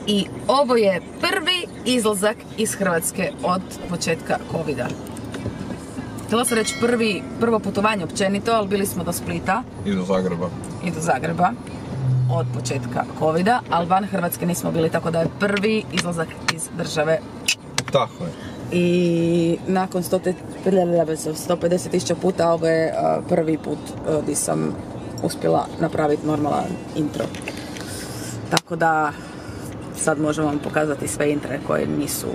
I ovo je prvi izlazak iz Hrvatske od početka covida. Htjela sam reći prvo putovanje općenito, ali bili smo do Splita. I do Zagreba. I do Zagreba. Od početka covida, ali van Hrvatske nismo bili, tako da je prvi izlazak iz države. Tako je. I nakon 150.000 puta, ovo je prvi put gdje sam uspjela napraviti normalan intro. Tako da sad možemo vam pokazati sve intre koje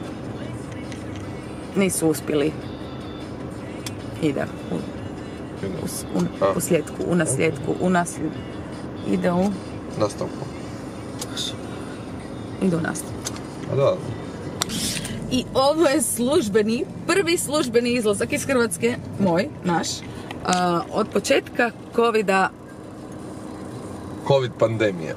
nisu uspjeli. Ide u nasljedku, ide u nastavku. Ide u nastavku. A da. I ovo je prvi službeni izlazak iz Hrvatske, moj, naš, od početka Covid pandemije.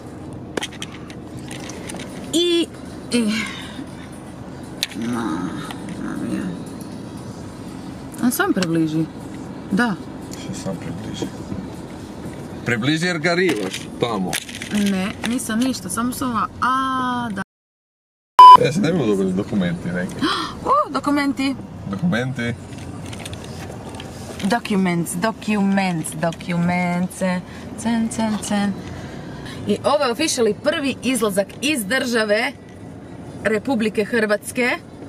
On sam približi. Da. Što sam približi? Približi jer ga rivaš tamo. Ne, nisam ništa, samo sam da. Se ne bi dobili dokumenti neki. Dokumenti. Documents. Cen. I ovo je officially prvi izlazak iz države Republike Hrvatske.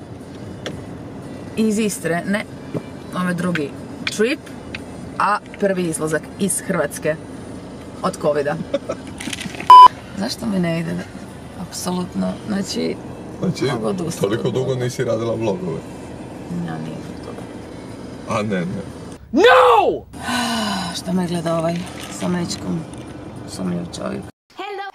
Iz Istre, ne. Ovo je drugi trip, a prvi izlazak iz Hrvatske od covida. Zašto mi ne ide? Apsolutno, znači toliko dugo nisi radila vlogove. Ja, nije toga. A ne. No! Šta me gleda ovaj s američkom sumnjiv čovjek? Hello.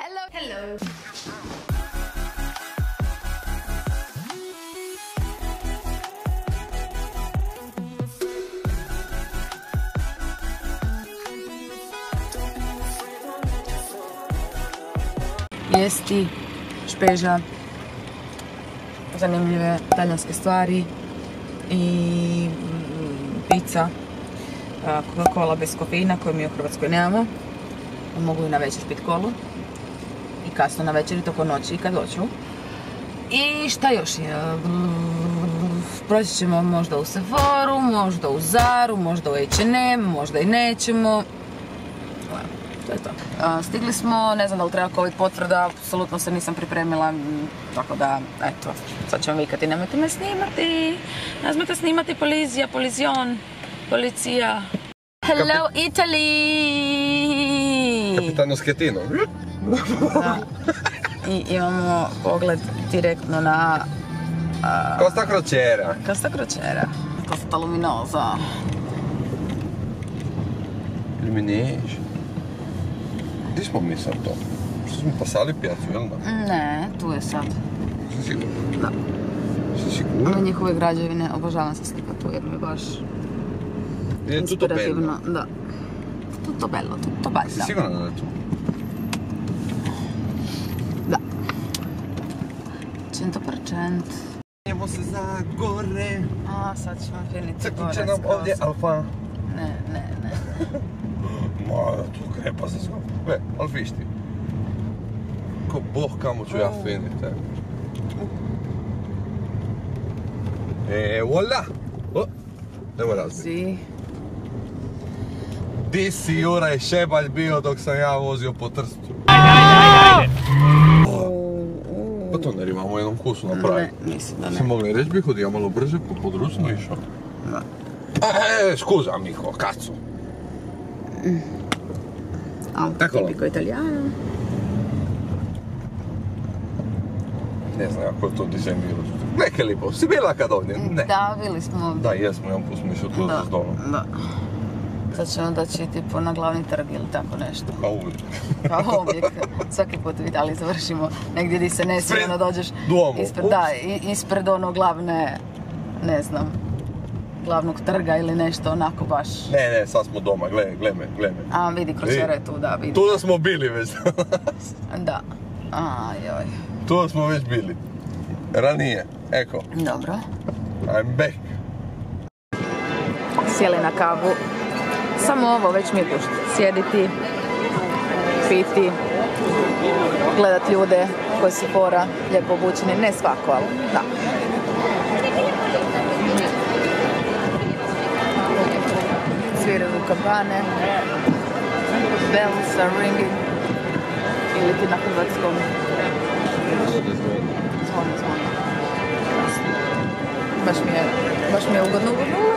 Jesti, špeža, zanimljive talijanske stvari i pizza, Coca-Cola bez kofeina koju mi u Hrvatskoj nemamo. Mogu i na večer piti kolu i kasno na večer i toko noći kad hoću. I šta još je? Proći ćemo možda u Sephoru, možda u Zaru, možda u H&M, možda i nećemo. To je to. Stigli smo, ne znam da li treba covid potvrda, apsolutno se nisam pripremila, tako da, eto, sad ćemo vikati, nemojte me snimati, nazmete snimati policija. Hello Italy! Capitano Schettino. Da. I imamo pogled direktno na... Costa Crociera. Costa Luminosa. Illumination. Gdje smo mi sad to? Što smo pasali pijacu, jel da? Ne, tu je sad. Si sigurno? Da. Si sigurno? Ove njihove građevine, obožavam se slikati tu jer mi je baš je inspirativno. Da. Tutto bello. Si sigurno da je tu? Da. 100%. Idemo se za gore. Sad ćemo finiti Crknut gore. će nam ovdje Alfa. Ne. Ma, tu krepa se zgo. Ali viš ti. Ko boh kamo ću ja finiti. Voila! Evo razli. Si. Di si Juraj Šebalj bio dok sam ja vozio po Trstu? Pa to ne imamo jednom kusu napraviti. Ne, mislim da ne. Si mogli reći bih ja malo brže pod ručno išao. Da. Scusa amico, cazzo. Tipico italiano. Ne znam ako je to dizajnirao. Neke lipo, si bila kad ovdje? Ne. Da, bili smo ovdje. Da, jesmo, jedan put smo išli tu za zdolom. Da. Sad ćemo doći tipo na glavni trg ili tako nešto. Kao uvijek. Kao uvijek. Svaki put u Italiji završimo negdje gdje se ne smije, onda dođeš ispred ono glavne, ne znam, glavnog trga ili nešto onako baš. Ne, sad smo doma, gle me. A vidi, Crociera je tu, da, vidi. Tu da smo bili već. Da. Ajoj. Tu da smo već bili. Ranije, eko. Dobro. I'm back. Sjeli na kavu. Samo ovo već mi je pušta. Sjediti, piti, gledat ljude koji su fora, lijepo obučeni, ne svako, ali da. Sviraju kampane, bells are ringing, ili ti na hrvatskom zvoni. Baš mi je ugodno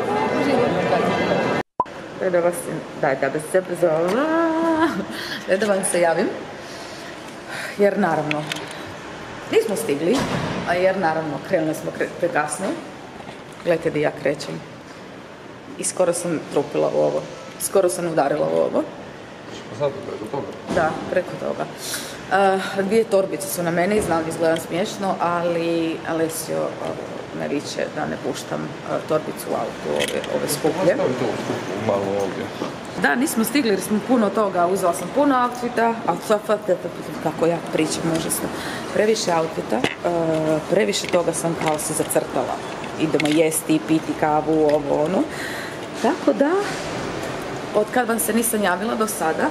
da vam se javim, jer naravno nismo stigli, a jer naravno krenuli smo prekasno. Gledajte di ja krećem i skoro sam trupila u ovo, skoro sam udarila u ovo. Zato preko toga? Da, preko toga. 2 torbice su na meni, znam da izgledam smiješno, ali Alessio me viče da ne puštam torbicu u autu, ove skuplje. Malo ovdje. Da, nismo stigli jer smo puno toga, uzela sam puno outfita, kako ja pričam, užasno. Previše outfita, previše toga sam kao se zacrtala. Idemo jesti, piti kavu, ovo, ono. Tako da, od kad vam se nisam javila do sada,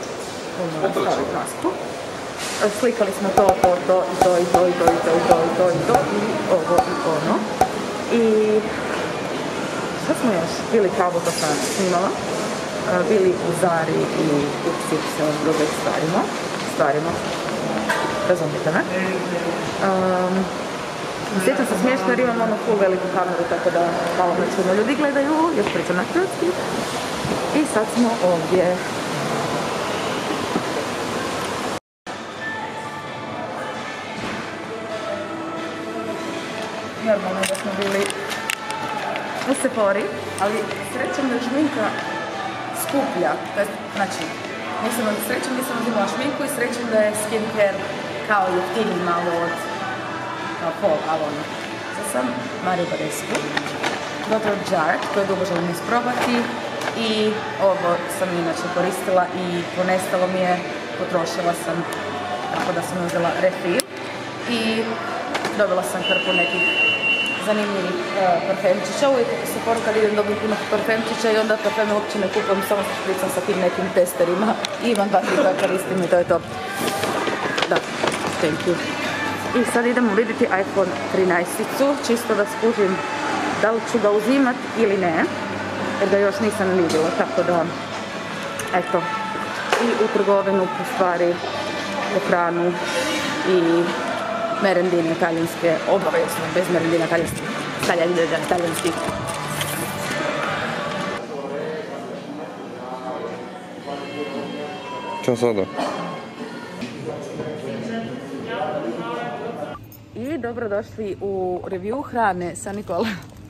slikali smo to, ovo i ono. I sad smo još bili kavu, to sam snimala, bili u Zari i u XY drugim stvarima, razumite me. Sjećam se smiješno jer imam ono full veliku kameru, tako da malo me čudno ljudi gledaju, još pričam na hrvatski. I sad smo ovdje. Normalno da smo bili u Sephori, ali srećom da je šminka skuplja. Znači, srećom nisam uzimala šminku i srećom da je skincare kao jeftiniji malo od Paul Avon. Sad sam Mario Badescu, Dr. Jart, koje dugo želim isprobati, i ovo sam inače koristila i ponestalo mi je, potrošila sam, tako da sam uzela refill i dobila sam hrpu nekih zanimljivih parfemčića. Uvijek se poruka kad idem dobiti puno parfemčića i onda parfeme uopće ne kupam, samo se špricam sa tim nekim testerima i imam 2-3 koje koristim i to je to. Da, thank you. I sad idemo vidjeti iPhone 13-icu, čisto da skužim da li ću ga uzimat ili ne, jer ga još nisam vidjela, tako da, eto, i u trgovinu po stvari, u hranu i merendine talijanske, obavezno, bez merendina talijanskih. Ćao sada. I dobrodošli u review hrane sa Nikola.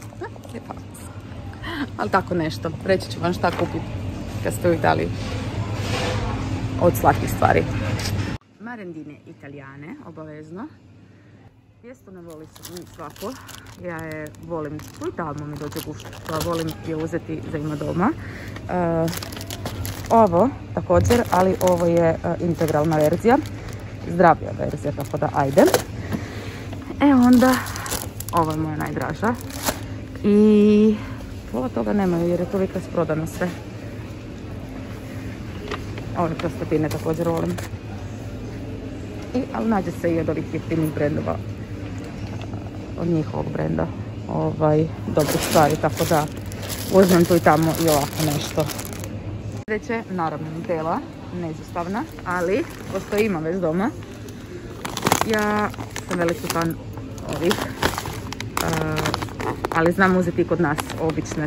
Ali tako nešto, reći ću vam šta kupiti kad ste u Italiji. Od slatkih stvari. Merendine italijane, obavezno. Tijesto ne voli svako. Ja je volim, tu i tamo mi dođe gušt, pa volim je uzeti za ima doma. Ovo također, ali ovo je integralna verzija. Zdravija verzija, tako da ajde. Onda, ovo je moja najdraža. I pola toga nemaju jer je to uvijek rasprodano sve. Ove prostetine također volim. Ali nađe se i od ovih jeftinih brendova. Od njihovog brenda. Dobre stvari, tako da uzmem tu i tamo i ovako nešto. Sljedeće, naravno Nutella, neizostavna, ali pošto ima već doma. Ja sam veliki fan ovih, ali znam uzeti kod nas obične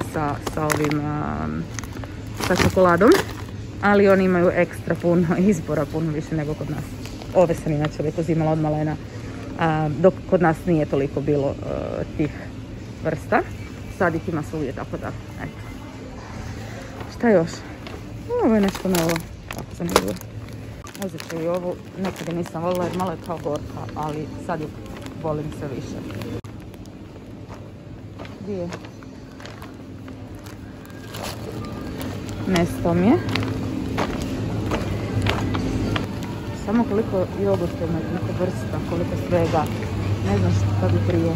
sa čokoladom, ali oni imaju ekstra puno izbora, puno više nego kod nas. Ove sam inače uvijek uzimala od malena, dok kod nas nije toliko bilo tih vrsta. Sad ih ima svugdje, tako da, eto. Šta još? Ovo je nešto novo, tako zanimljivo. Uzet ću i ovu, nekada nisam volila jer malo je kao gorka, ali sad ju volim sve više. Gdje je? Nesto mi je. Samo koliko jogurta ima, koliko vrsta, koliko svega. Ne znam što bi prije.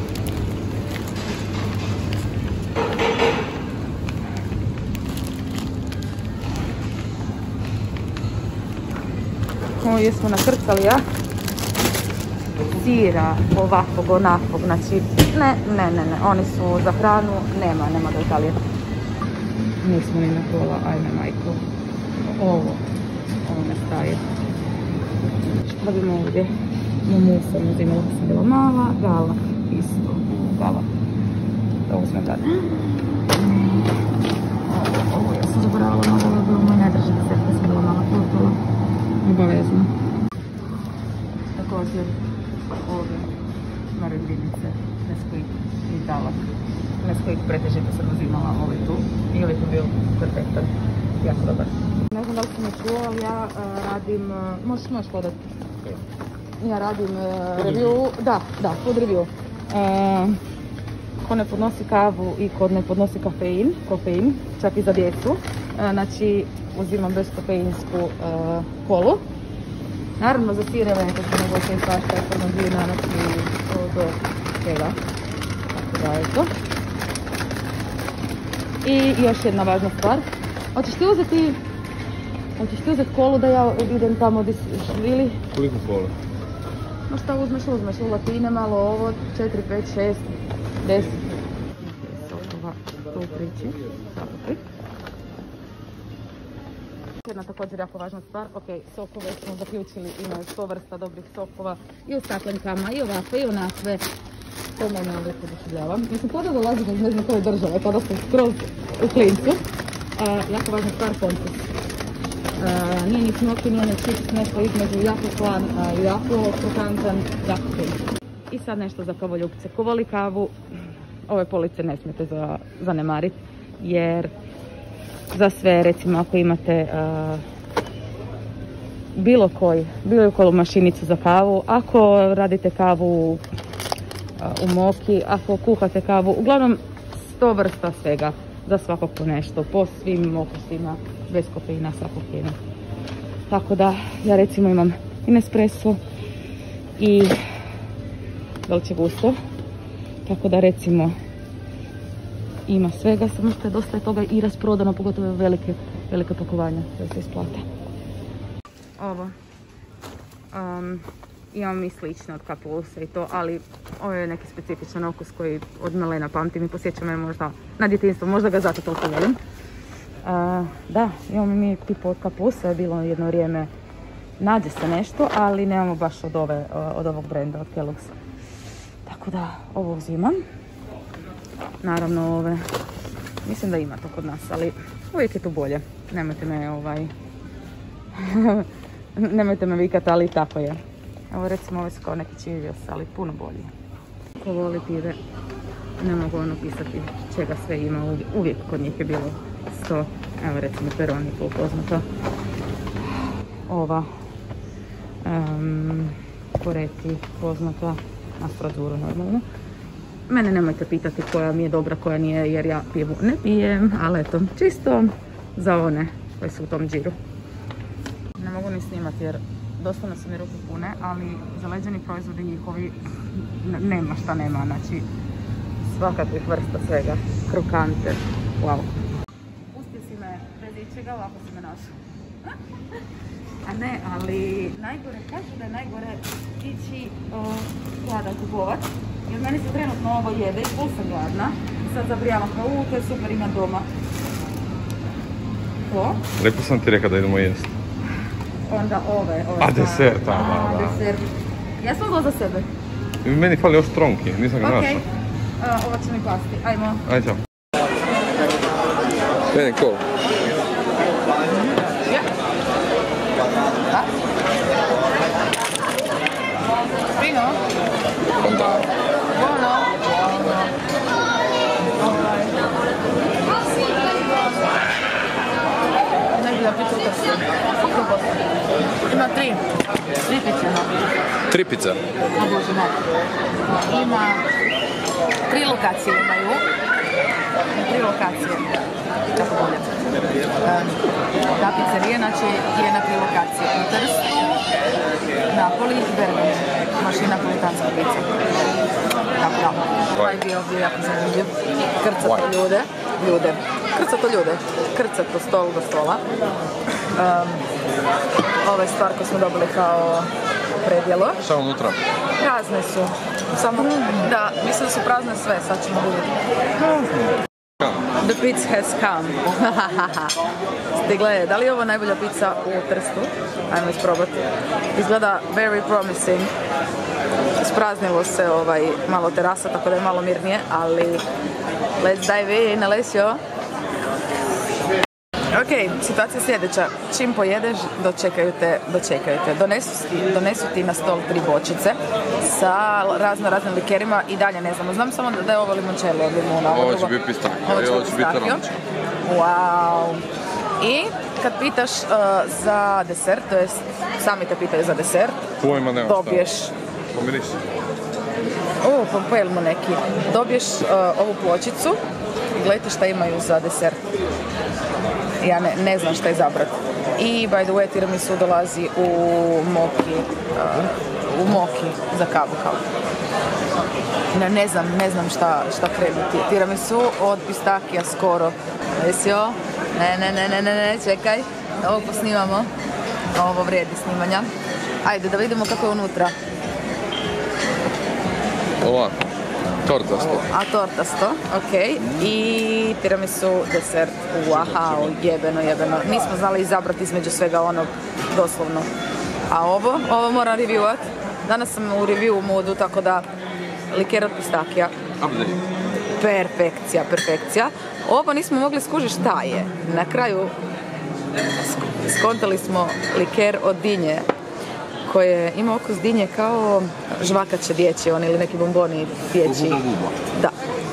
jesmo nakrcali, ja? Sira, ovakvog, onakvog, znači, ne, oni su za hranu, nema do Italije. Nismo ni na kola, ajme majko, ovo me staje. Šta bimo ovdje? Momu sam uzimala, sam bila mala, gala, isto, gala. Da uzmem dalje. Ovo ja sam zaboravila, ovo je bilo moj najdraži desert, kad sam bila mala, to obavezno. Također, ove marindinice, Nesquik i Dalak. Nesquik pretežito sam uzimala ovaj tu i ovaj tu bio perfektan, jako dobar. Ne znam da li sam me čuo, ali ja radim, možeš hodati. Ja radim review, da, food review. Ko ne podnosi kavu i ko ne podnosi kofein, čak i za djecu. Znači, uzimam bezkofeinsku kolu. Naravno, za sireve, kad se nego se svašta, formazina, znači, do svega. Tako da je to. I još jedna važna stvar. Hoćeš ti uzeti kolu da ja idem tamo gdje ili? Koliko kola? No šta uzmeš, u latine malo ovo, 4, 5, 6, 10. Sokova tu priči, svakakvi. Jedna također jako važna stvar, sokove smo zaključili, imaju 100 vrsta dobrih sokova i u staklenkama, i ovakve, i onakve. To mene uvijek oduševljava. Mislim, kada dolazim iz ne znam koje države, kada sam skroz u klincu. Jako važna stvar, kontus. Nije ni smoki, nije ni čips, nešto između jako slan, jako krokantan, jako fin. I sad nešto za kavoljupce. Ko voli kavu, ove police ne smijete zanemariti, jer za sve, recimo ako imate bilo koju mašinicu za kavu, ako radite kavu u moki, ako kuhate kavu, uglavnom 100 vrsta svega, za svakog po nešto, po svim okusima, bez kofeina, svakog fina. Tako da, ja recimo imam i Nespresso i Dolce Gusto, tako da recimo ima svega, samo što je dosta toga i rasprodano, pogotovo velike pakovanja koje se isplate. Ovo. Imam i slično od kapuse i to, ali ovo je neki specifičan okus koji od malena pamtim i posjeća me možda na djetinjstvo, možda ga zato toliko volim. Da, imamo mi tipu od kapuse, je bilo jedno vrijeme, nađe se nešto, ali nemamo baš od ovog brenda, od Kellogg's. Tako da, ovo uzimam. Naravno ove, mislim da ima to kod nas, ali uvijek je to bolje. Nemojte me vikati, ali tako je. Evo recimo ove su kao neki Cheerios, ali puno bolji. Ko voli pive, ne mogu ono pisati čega sve ima, uvijek kod njih je bilo 100. Evo recimo Peroni, poznata. Ova Poretti, poznata, Asprazuru normalno. Mene nemojte pitati koja mi je dobra, koja nije, jer ja pivu ne pijem, ali eto, čisto za one koji su u tom džiru. Ne mogu ni snimati jer doslovno su mi ruke pune, ali zaleđeni proizvodi njihovi nema šta nema, znači svakakvih vrsta svega, krokante, wow. Pustio si me bez ičega, ovako si me našao. A ne, ali najgore, kažu da je najgore ići gladan kupovat, jer meni se trenutno ovo jede i pol sam gladna. Sad zabrijavam kao, to je super, ima doma. Ko? Lijepo sam ti rekao da idemo jesti. Onda ove. A desert, da. Desert. Ja sam ovo za sebe. Meni fali još tronki, nisam ga našao. Okej, ovo će mi pasti, ajmo. Ajde, čao. Meni ko? Da? Fino? Onda. Buono? Ne bi da piću utrsi. Ima 3 piće. 3 pice? O Bože, ne. Ima 3 lokacije imaju. 3 lokacije. Tako bolje. Ta pizzerija, znači, je na 3 lokacije. U Trstu, Napoli i Bergamo. Imaš i napolitanska pizza. Tako da. Ovaj bio jako zanimljiv. Krcato ljude. Krcato stol do stola. Ovo je stvar koju smo dobili kao predjelo. Šta je unutra? Prazne su. Samo, da, mislim da su prazne sve, sad ćemo vidjeti. The pizza has come. Stigla je. Da li je ovo najbolja pizza u Trstu? Ajmo isprobati. Izgleda very promising. Ispraznilo se malo terasa, tako da je malo mirnije, ali let's dive in, Alessio. Ok, situacija je sljedeća. Čim pojedeš, dočekaju te. Donesu ti na stol 3 bočice sa raznim likerima i dalje ne znamo. Znam samo da je ovo limoncello od limuna. Ovo će biti pistakio. Ovo će biti aranče. Wow. I kad pitaš za desert, to jest sami te pitaju za desert, Pojma nema dobiješ... Pomirisi. Pojemo neki. Dobiješ ovu pločicu i gledajte šta imaju za desert. Ja ne znam šta izabrati. I by the way, tiramisu dolazi u moki za kavu. Ne znam šta krenuti. Tiramisu od pistakija skoro. Alessio? Ne, čekaj. Ovo posnimamo. Ovo vrijedi snimanja. Ajde, da vidimo kako je unutra. Ovako. Tortasto. A tortasto, ok. I tiramisu desert. Wow, jebeno. Nismo znali izabrati između svega onog, doslovno. A ovo moram reviewat. Danas sam u review modu, tako da liker od pistakija. Perfekcija. Ovo nismo mogli skužiti šta je. Na kraju skontali smo liker od dinje, koje ima okus dinje kao žvakaće dječje, ili neki bomboni dječji. Da.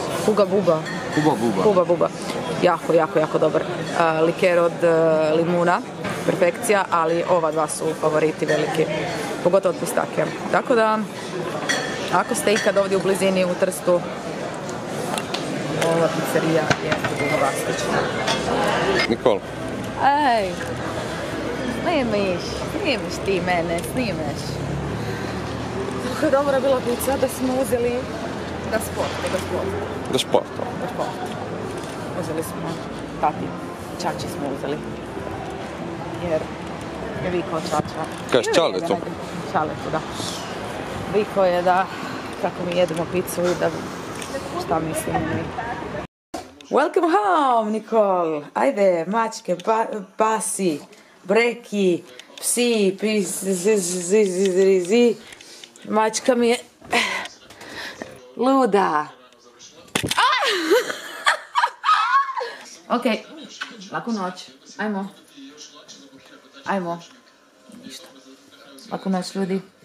Huba buba. Jako dobar. Liker od limuna. Perfekcija, ali ova dva su favoriti veliki. Pogotovo od pistakija. Tako da, ako ste ikad ovdje u blizini u Trstu, ova pizzerija je fantastična. Nikol. Ej, snimiš ti mene, snimiš. Kako je dobra bila pizza da smo uzeli da sport. Uzeli smo tati, čači smo uzeli. Jer je vikao čača. Kažeš čaletu? Čaletu, da. Vikao je da, kako mi jedemo pizzu i da šta mislimo mi. Welcome home, Nikol. Ajde, mačke, pasi, breki, psi, mačka mi je luda. Ok, laku noć. Ajmo. Ništa. Laku noć, ljudi.